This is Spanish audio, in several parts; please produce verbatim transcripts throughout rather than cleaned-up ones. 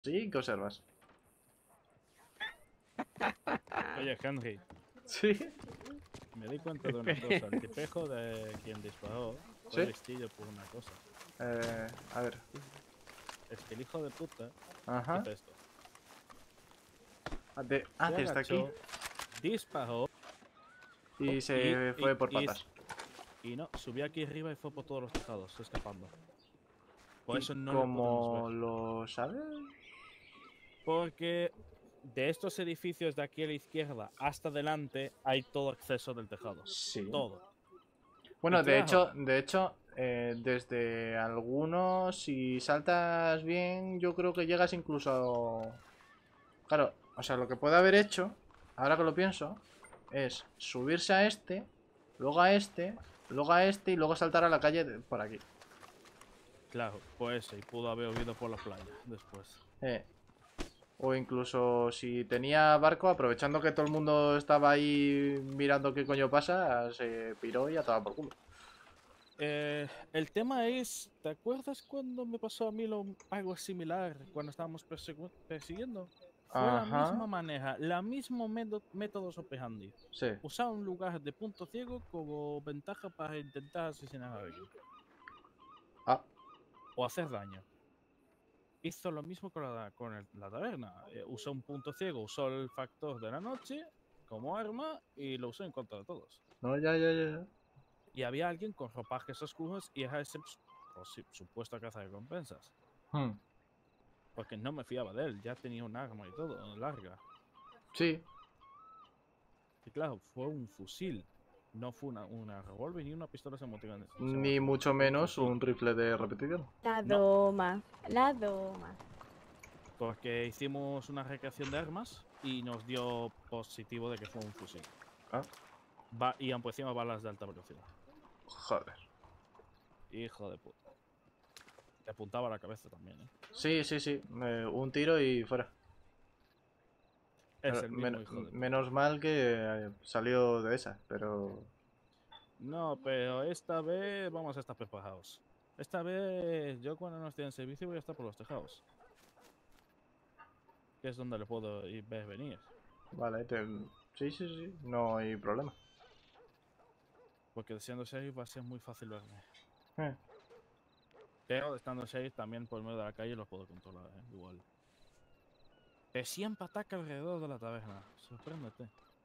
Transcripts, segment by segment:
Sí, ¿qué observas? Oye, Henry, Sí, me di cuenta de una cosa. El tipejo de quien disparó fue sí. listillo por una cosa. Eh, a ver. Es que el hijo de puta Ajá. hizo esto. Ah, de- ah, Se que está aquí. agachó, disparó Y y, se y, fue por y, patas. y no, subió aquí arriba y fue por todos los tejados, escapando. Por ¿Y eso no le podemos ver. cómo lo sabes? Porque de estos edificios de aquí a la izquierda hasta adelante hay todo acceso del tejado. Sí. Todo. Y Bueno, de claro, hecho, de hecho, eh, desde algunos, si saltas bien, yo creo que llegas incluso. Claro, o sea, lo que puede haber hecho, ahora que lo pienso, es subirse a este, luego a este, luego a este y luego saltar a la calle de- por aquí. claro, pues eso, y pudo haber huido por la playa después. Eh, o incluso si tenía barco, aprovechando que todo el mundo estaba ahí mirando qué coño pasa, se piró y a tomar por culo. Eh, el tema es, ¿te acuerdas cuando me pasó a mí lo, algo similar cuando estábamos persegu- persiguiendo? Fue la Ajá, misma manera, la mismo método, método operandi. sí. Usar un lugar de punto ciego como ventaja para intentar asesinar a alguien Ah, o hacer daño. Hizo lo mismo con la, con el- la taberna. Eh, usó un punto ciego, usó el factor de la noche como arma y lo usó en contra de todos. no, ya, ya, ya. Y había alguien con ropajes oscuros y era ese pues, sí, supuesto recompensas. Hmm, Porque no me fiaba de él, ya tenía un arma y todo, larga. sí, Y claro, fue un fusil. No fue una, una revólver ni una pistola semiautomática. ni mucho Fue un menos fusil. un rifle de repetición. La No, doma, la doma. porque hicimos una recreación de armas y nos dio positivo de que fue un fusil. Ah, Va, y por encima balas de alta velocidad. joder. Hijo de puta. Te apuntaba a la cabeza también, ¿eh? Sí, sí, sí. eh, un tiro y fuera. Es Pero el men- mismo hijo de puta. menos mal que eh, salió de esa, pero. No, pero esta vez vamos a estar preparados. Esta vez yo cuando no esté en servicio voy a estar por los tejados. Que es donde le puedo ir, ver venir. Vale, te- sí, sí, sí. No hay problema. Porque siendo sheriff va a ser muy fácil verme. Eh, Pero estando sheriff también por medio de la calle los puedo controlar, ¿eh? Igual. Que siempre ataca alrededor de la taberna. Sorpréndete.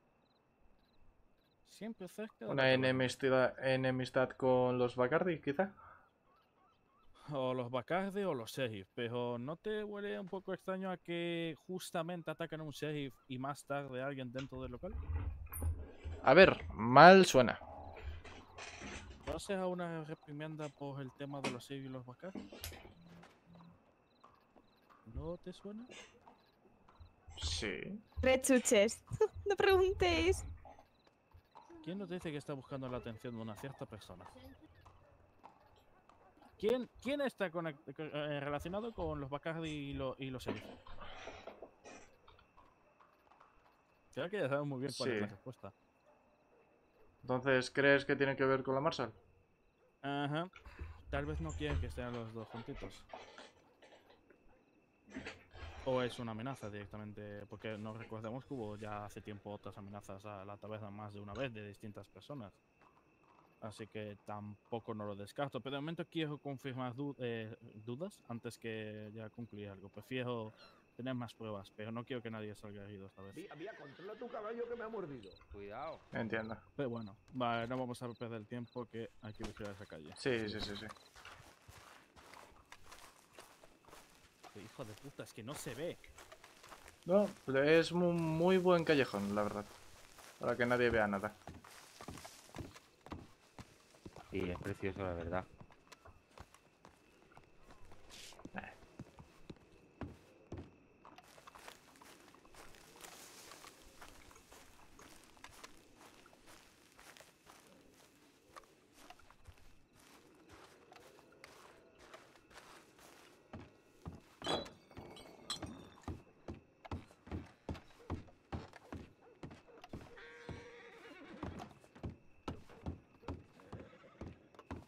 Siempre cerca de la Una taberna. enemistad, enemistad con los Bacardi, quizá. O los Bacardi o los sheriff. Pero ¿no te huele un poco extraño a que justamente atacan a un sheriff y más tarde a alguien dentro del local? A ver, mal suena. ¿No será una reprimenda por el tema de los sheriff y los Bacardi? ¿No te suena? Sí. Rechuches. No preguntéis. ¿Quién nos dice que está buscando la atención de una cierta persona? ¿Quién, quién está conect- co- eh, relacionado con los Bacardi y, lo- y los sheriff? Creo que ya sabemos muy bien cuál es Sí. la respuesta. Entonces, ¿crees que tiene que ver con la Marshall? Ajá. Tal vez no quieren que estén los dos juntitos. O es una amenaza directamente, porque no recordemos que hubo ya hace tiempo otras amenazas a la taberna más de una vez de distintas personas. Así que tampoco no lo descarto. Pero de momento quiero confirmar du- eh, dudas antes que ya concluir algo. Prefiero tener más pruebas, pero no quiero que nadie salga herido esta vez. Vía, vía, controla tu caballo que me ha mordido. Cuidado. Entiendo. Pero bueno, vale, no vamos a perder el tiempo que hay que vigilar esa calle. Sí, sí, sí, sí. Qué hijo de puta, es que no se ve. No, es un muy buen callejón, la verdad. Para que nadie vea nada. Sí, es precioso, la verdad.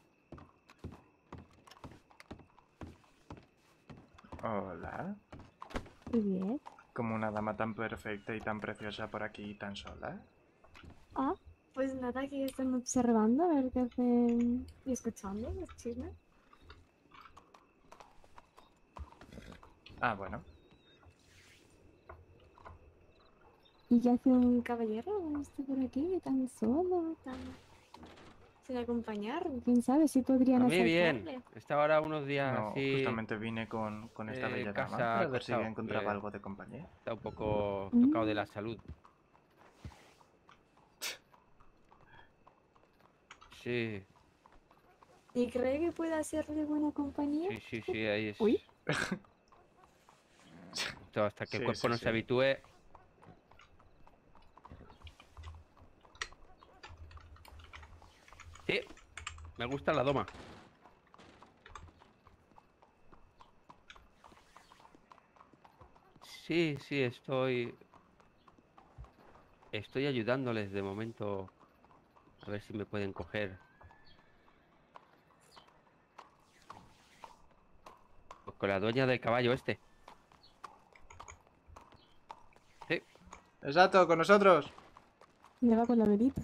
Hola. Привет. Como una dama tan perfecta y tan preciosa por aquí tan sola. Ah, pues nada, aquí están observando a ver qué hacen y escuchando los chismes. Ah, bueno. ¿Y qué hace un caballero este por aquí, tan solo, tan sin acompañar? ¿Quién sabe si podrían A mí bien. asaltarle? Estaba ahora unos días No, así. justamente vine con, con esta eh, bella en dama casa para ver si acostado. encontraba Me- algo de compañía. Está un poco Mm. tocado de la salud. Sí, ¿Y cree que pueda hacerle buena compañía? sí, sí, sí, ahí es. Uy. Esto hasta que el Sí, cuerpo sí, no sí. se habitúe. Sí, me gusta la doma. Sí, sí, estoy. Estoy ayudándoles de momento. A ver si me pueden coger. Pues con la dueña del caballo este. Sí, Exacto, con nosotros. Le va con la velita.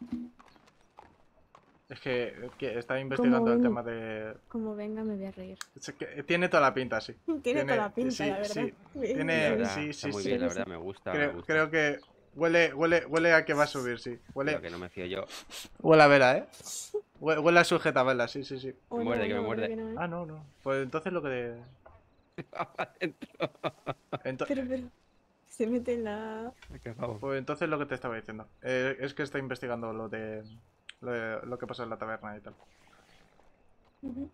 Es que, que está Como investigando el ven- tema de... Como venga, me voy a reír. es que tiene toda la pinta, sí. Tiene toda la pinta, sí, la verdad. sí. Bien, sí, la Tiene... bien. verdad. Sí, Está sí, muy sí. bien, la sí. verdad. Me gusta, me Creo, gusta. creo que huele, huele, huele a que va a subir, sí. Cuidado Huele, que no me fío yo. huele a vera, ¿eh? Hue- Huele a sujetabelas, sí, sí, sí. O Me no, muerde, que me no, creo muerde. que no, ¿eh? Ah, no, no. Pues entonces lo que... Adentro. ento- Pero, pero, se mete en la... Qué pavo. Pues entonces lo que te estaba diciendo. Eh, es que está investigando lo de... Lo, de- lo que pasó en la taberna y tal. Ujú.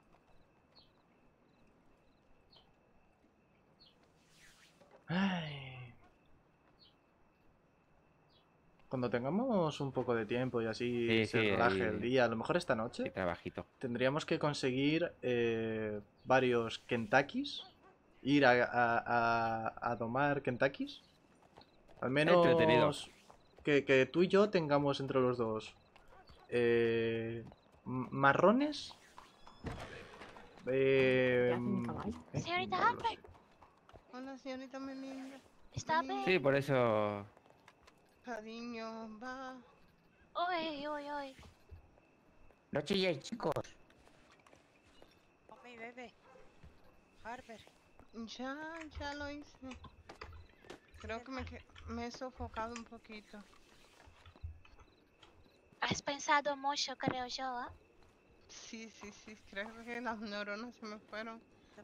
Ay. Cuando tengamos un poco de tiempo y así Sí, se sí, relaje el ahí. día, a lo mejor esta Sí, noche, trabajito. tendríamos que conseguir eh, varios Kentuckys. Ir a, a, a, a domar Kentuckys. Al Entretenido. menos que, que tú y yo tengamos entre los dos eh, m- marrones. Eh, ¿Qué hace mi caballo? ¿eh? Señorita No lo Harper. sé. Hola, señorita Melinda. Está Melinda, Sí, por eso. cariño, va. Uy, uy, uy. No chilléis, chicos. Oh, mi bebé. Harper. Ya, ya lo hice. Creo que me, que- me he sofocado un poquito. Has pensado mucho, creo yo, ¿ah? Sí, sí, sí, creo que las neuronas se me fueron.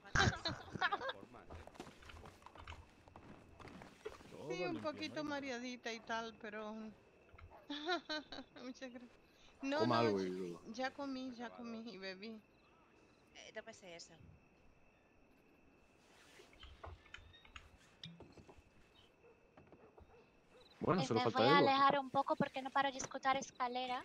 Sí, un poquito mareadita y tal, pero... Muchas gracias. No, Coma no, algo ya, y... ya comí, ya comí y bebí. Eh, no pensé eso. Bueno, Eh, solo me falta voy a Edu. alejar un poco porque no paro de escuchar escalera.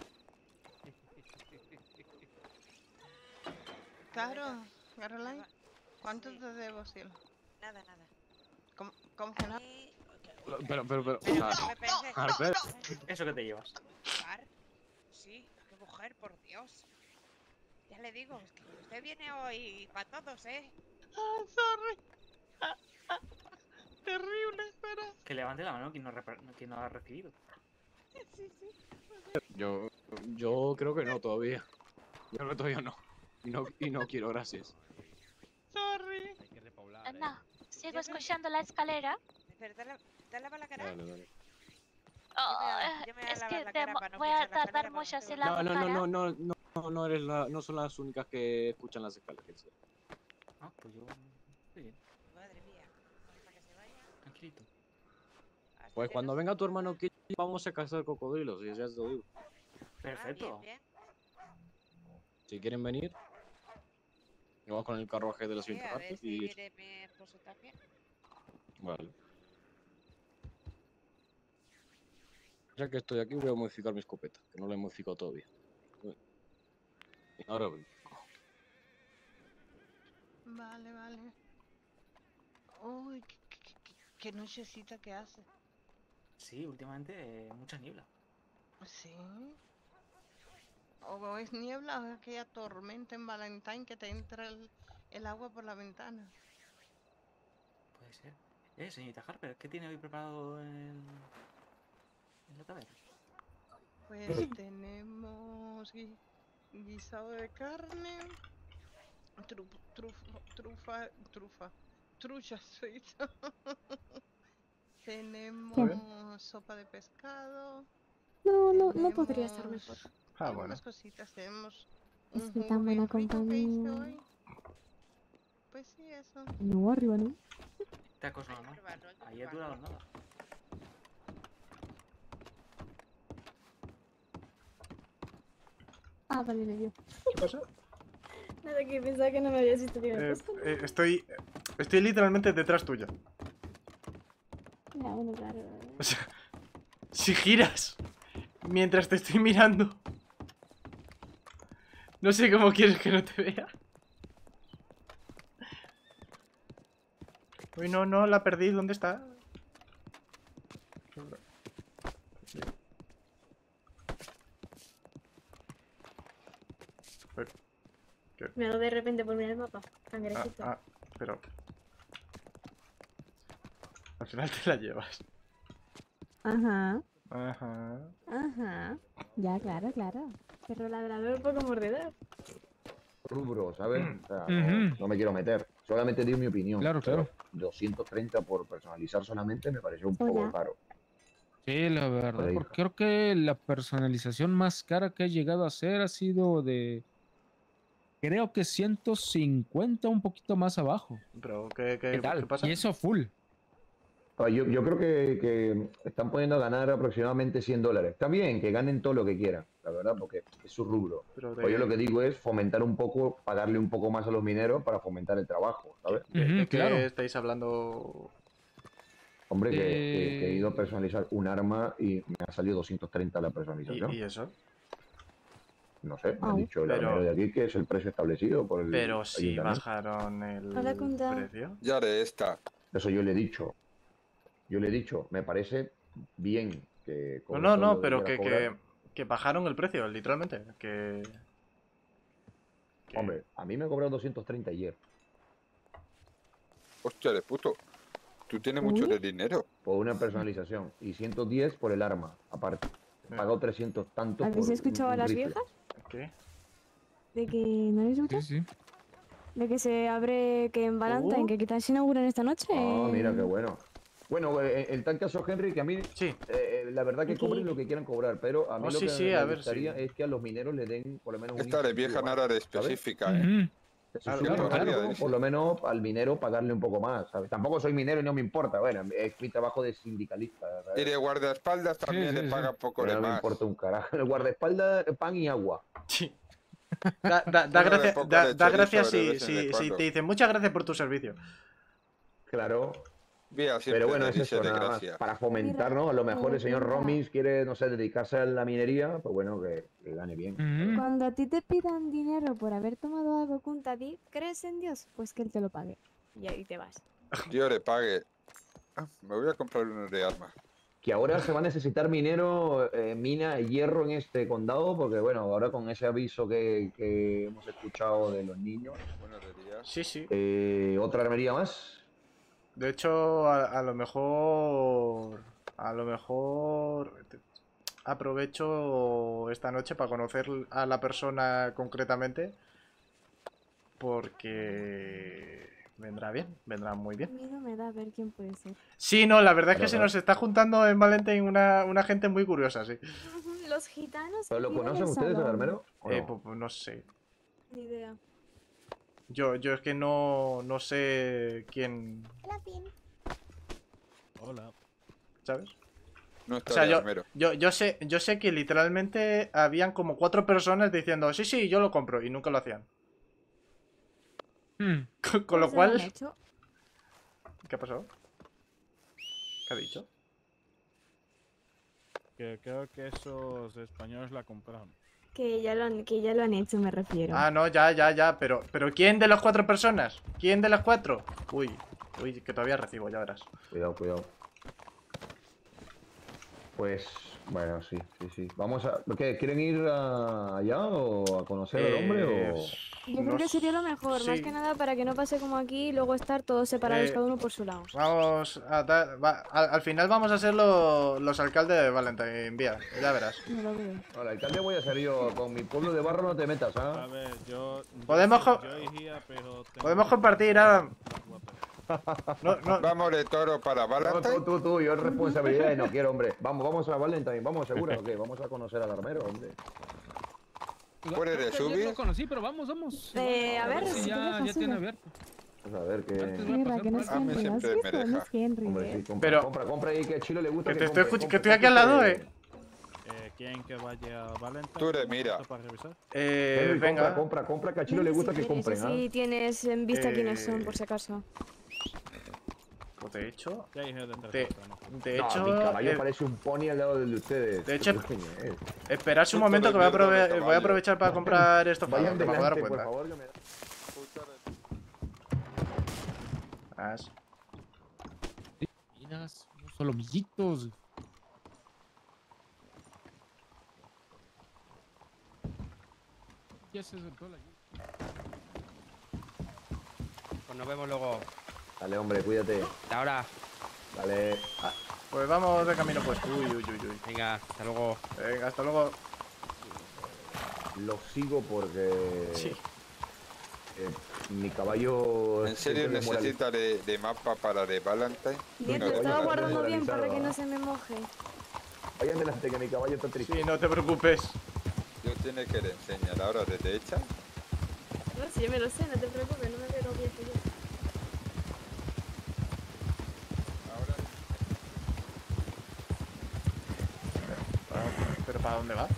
Claro, Caroline, Va- ¿cuánto sí. te debo, cielo? Nada, nada. ¿Cómo, cómo que no? Eh, Pero, pero, pero... Pero ah, que me pensé. Harper. ¿Eso que te llevas? Par. Sí, qué mujer, por Dios. Ya le digo, es que usted viene hoy para todos, ¿eh? Ah, sorry. Terrible, espera. Que levante la mano quien no, repar- quien no ha recibido. Sí, sí. Yo, yo creo que no todavía. Yo creo que todavía no. Y no, y no quiero, gracias. Sorry. Hay que repoblar, Eh, ¿eh? No, sigo Ya, escuchando la escalera. Pero dale, dale a la cara. Dale, dale. Oh, Yo me voy a- eh, yo me voy a es lavar que la te cara mo- para no voy pisar a la escalera tardar porque mucho estoy si lavo No, no, no, cara. no, no, no, no, no eres la, no son las únicas que escuchan las escaleras. Ah, pues yo. Estoy bien, Madre mía. Para que se vaya. tranquilito. Hasta Pues que cuando no se venga tu mueva. hermano Kit, vamos a cazar cocodrilos, y ya te lo digo. Ah, Perfecto. bien, bien. Si quieren venir, vamos con el carruaje de la Sí, siguiente a ver parte si y... viene mi esposo también. Vale. Ya que estoy aquí, voy a modificar mi escopeta, que no la he modificado todavía. Ahora voy. Vale, vale. Uy, qué, qué- qué- qué nochecita que hace. Sí, últimamente eh, mucha niebla. Sí. O es niebla o es aquella tormenta en Valentine que te entra el, el agua por la ventana. Puede ser. Eh, señorita Harper, ¿qué tiene hoy preparado en, en la taberna? Pues tenemos gui- guisado de carne, tru, truf- trufa, trufa, trucha frita. Tenemos sopa de pescado. No, no, no podría estar tenemos mejor. Ah, algunas bueno. cositas. Tenemos Es un que jugo tan buena bien rico que hice compañía. hoy. Pues sí, eso. No, arriba, ¿no? Tacos Hay nada que más. probarlo, hay que Ahí ha probarlo. durado nada. Ah, vale, le dio. ¿Qué pasa? Nada, que pensaba que no me habías visto. Digo, Eh, pues, eh, estoy... Estoy literalmente detrás tuya. ya, bueno, claro. O sea, si giras mientras te estoy mirando, no sé cómo quieres que no te vea. Uy, no, no, la perdí. ¿Dónde está? Uy, ¿qué? Me ha dado de repente por mirar el mapa. Ah, Cangrejito. ah, pero... Al final te la llevas. Ajá, Ajá. ajá. Ya, claro, claro. Perro ladrador, poco mordedor. Rubro, ¿sabes? O sea, Ujú. no, no me quiero meter. Solamente digo mi opinión. Claro, pero claro. doscientos treinta por personalizar solamente me parece un Hola. poco caro. Sí, la verdad, Por ahí. porque creo que la personalización más cara que ha llegado a ser ha sido de, creo que ciento cincuenta, un poquito más abajo. Pero, ¿qué, qué, ¿Qué tal? qué pasa? Y eso full. Ah, Yo, yo creo que, que están poniendo a ganar aproximadamente cien dólares. Está bien que ganen todo lo que quieran, la verdad, porque es su rubro. Pero Pues yo lo de, que digo es fomentar un poco, pagarle un poco más a los mineros para fomentar el trabajo, ¿sabes? de- de Ujú, qué claro. estáis hablando? Hombre, que, que- que he ido a Eh, personalizar un arma y me ha salido doscientos treinta la personalización. ¿Y, y eso? No sé, me ha Au. dicho el Pero- armero de aquí que es el precio establecido por el Pero si ayuntamiento. bajaron el Hola, Kunta. precio. Ya de esta. Eso yo le he dicho. Yo le he dicho, me parece bien que... No, cobre no, todo no, lo pero quiera que, cobrar. que, que bajaron el precio, literalmente. Que... que- Hombre, a mí me cobraron doscientos treinta ayer Hostia de puto. Tú tienes mucho Uy. de dinero. por una personalización y ciento diez por el arma, aparte. He Eh, pagado trescientos tanto ¿Habéis por escuchado un- a un las rifle. viejas? ¿Qué? ¿De que no les gusta? sí, sí. De que se abre, que en Valentine, Uh. que quizás se inauguran esta noche. Ah, mira qué bueno. Bueno, eh, el tal caso Henry, que a mí, Sí, eh, la verdad que Ok. cobren lo que quieran cobrar, pero a mí Oh, lo sí, que sí, me a ver, gustaría sí. es que a los mineros le den por lo menos un Esta de incentivo vieja más, nada de ¿sabes? específica, ¿eh? Ujú. Eso Claro, sí, claro, claro, claro. por lo menos al minero pagarle un poco más, ¿sabes? Tampoco soy minero y no me importa, bueno, es mi trabajo de sindicalista, ¿sabes? Y de guardaespaldas también sí, le sí. paga poco Pero de no me más. importa un carajo. El guardaespaldas, pan y agua. sí. Da, da, da Uno de gracia- poco da- de da chorizo gracias de si, vez en si, si cuando. te dicen muchas gracias por tu servicio. Claro, Vía siempre pero bueno, le es dice eso, de nada más. gracia. Para fomentar, Mira, ¿no? A lo mejor pero el señor Kunta, Romis quiere, no sé, dedicarse a la minería, pues bueno, que, que gane bien. Ujú. cuando a ti te pidan dinero por haber tomado algo, Kunta, di, ¿crees en Dios? Pues que Él te lo pague. Y ahí te vas. Dios le pague. Ah, me voy a comprar uno de armas. Que ahora se va a necesitar minero, eh, mina, hierro en este condado, porque bueno, ahora con ese aviso que, que hemos escuchado de los niños, Buenos días. Sí, sí. eh, otra armería más. De hecho, a, a lo mejor... A lo mejor... te- Aprovecho esta noche para conocer a la persona concretamente. Porque... Vendrá bien, vendrá muy bien. Miedo me da a ver quién puede ser. Sí, no, la verdad es que Claro, se claro. nos está juntando en Valentine una, una gente muy curiosa, sí. Los gitanos. ¿Pero que lo viven conocen en ustedes, el Salón. armero? ¿O Eh, no? pues, pues no sé. Ni idea. Yo, yo es que no, no sé quién, Hola, Pin. Hola. ¿sabes? No O está sea, de yo, armero. yo, yo sé, yo sé que literalmente habían como cuatro personas diciendo, sí, sí, yo lo compro, y nunca lo hacían. Mm. Con, con lo Pues nada, cual, macho. ¿qué ha pasado? ¿Qué ha dicho? Que creo que esos españoles la compraron. Que ya lo han, que ya lo han hecho, me refiero. Ah, no, ya, ya, ya, pero, pero ¿quién de las cuatro personas? ¿Quién de las cuatro? Uy, uy, que todavía recibo, ya verás. Cuidado, cuidado. Pues, bueno, sí, sí, sí. Vamos a... ¿Qué? ¿Quieren ir a- allá o a conocer al hombre Eh, o...? Yo creo que sería lo mejor, más sí. que nada para que no pase como aquí y luego estar todos separados, Eh, cada uno por su lado. Vamos a dar... va- al, al final vamos a ser lo- los alcaldes de Valentine, Vía. Ya verás. No lo veo. Ahora, alcalde voy a ser yo. Con mi pueblo de barro no te metas, A ¿ah? ver, yo. yo Podemos sí- co- yo iría, pero tengo Podemos que- compartir, Adam. No, no. Vamos de toro para No, Valentine. tú, tú, tú, yo es responsabilidad y no quiero, hombre. Vamos, vamos a Valentine, vamos, seguro, ¿o qué? Vamos a conocer al armero, hombre. ¿Puedes Creo que ayer subir? lo conocí, pero vamos, vamos. Eh, a ver, si si te ya, dejas, ya tiene sube. abierto. Vamos a ver qué... Antes voy a Mira, pasar que no por es A mí Henry, ¿lo has siempre me visto? No deja. es Henry, Hombre, sí, ¿eh? compra, Pero- compra, compra ahí, que a Chilo le gusta Que que te estoy, compre, escuch- que compre, estoy aquí al lado, compre. eh. Eh, ¿Quieren que vaya a Valentine? Tú eres, mira. Para revisar. Eh, Henry, venga. compra, compra, compra, que a Chilo le Henry, gusta si que quieres, compren, ¿ah? así tienes en vista quiénes son, Eh, por si acaso. Pues de hecho... Ya dije de De, entrevista, ¿no? de No, hecho... mi caballo eh, parece un pony al lado del de ustedes. de hecho, ¿Qué coño es? esperarse un Justo momento que voy a, detrás del aprove- caballo. voy a aprovechar para comprar esto para Vayan que me puedo dar delante, por cuenta. favor, que me da... As. Miras, unos solomillitos. Ya se sentó la Pues nos vemos luego. Dale, hombre, cuídate. Hasta ahora. Dale. Ah, pues vamos de camino puesto. Uy, uy, uy, uy. Venga, hasta luego. Venga, hasta luego. Lo sigo porque... Sí. eh, mi caballo... ¿En serio siempre me mola- necesita de, de mapa para de Valentine? Nieto, No, estaba no, guardando no, bien no, para no. que no se me moje. Vayan delante, que mi caballo está triste. Sí, no te preocupes. Yo tiene que le enseñar ahora de derecha. No, si yo me lo sé, no te preocupes, no me veo bien yo. Ahora ¿Pero para dónde va?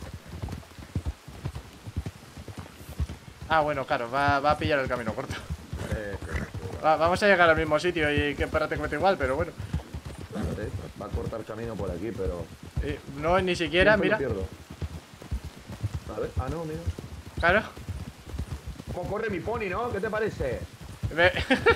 Ah, bueno, claro, va, va a pillar el camino corto. Eh, Va- vamos a llegar al mismo sitio y que para te cuento igual, pero bueno. eh, va a cortar camino por aquí, pero... Eh, no, ni siquiera, Siempre mira. lo pierdo. A ver, ah, no, mira. Claro. ¿Cómo corre mi pony, no? ¿Qué te parece? Ve-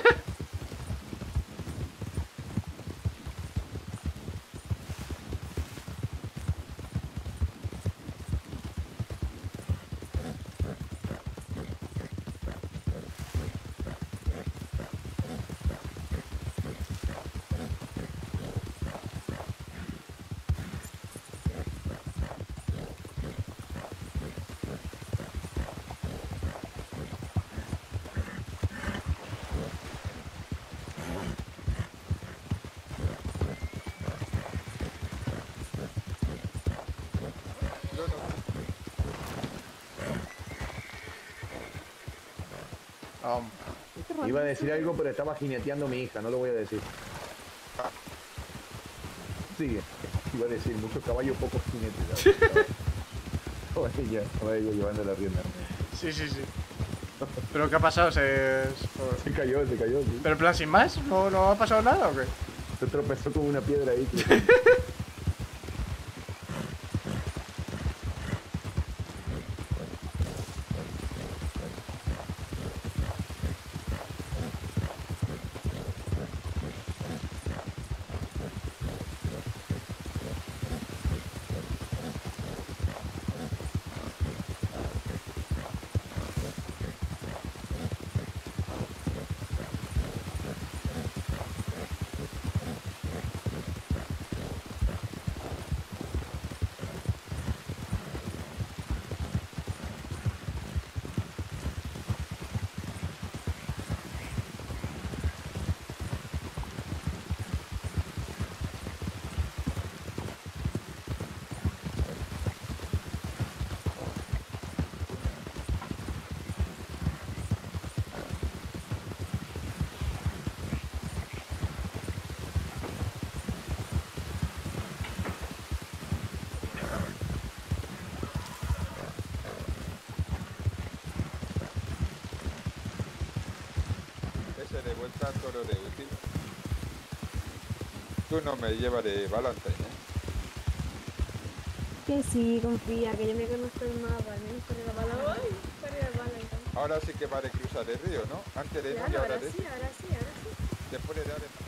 Um, Iba a decir algo, pero estaba jineteando a mi hija, no lo voy a decir. Sí, iba a decir muchos caballos, pocos jinetes. ¿sabes? Estaba ella, estaba ella llevando la rienda. sí, sí, sí. ¿Pero qué ha pasado? ¿Se... Se cayó, se cayó, sí. ¿Pero en plan sin más? ¿No, no ha pasado nada o qué? Se tropezó con una piedra ahí. tío. ese de vuelta al toro de útil. Tú no me llevas de Valentine, ¿eh? Que sí, confía, que yo me conozco el mapa, al menos por el bala. ¡Ay! Por el bala, entonces. Ahora sí que va de cruzar el río, ¿no? Antes de no y Claro, ahora ahora de... sí, ahora sí, ahora sí. Después de dar...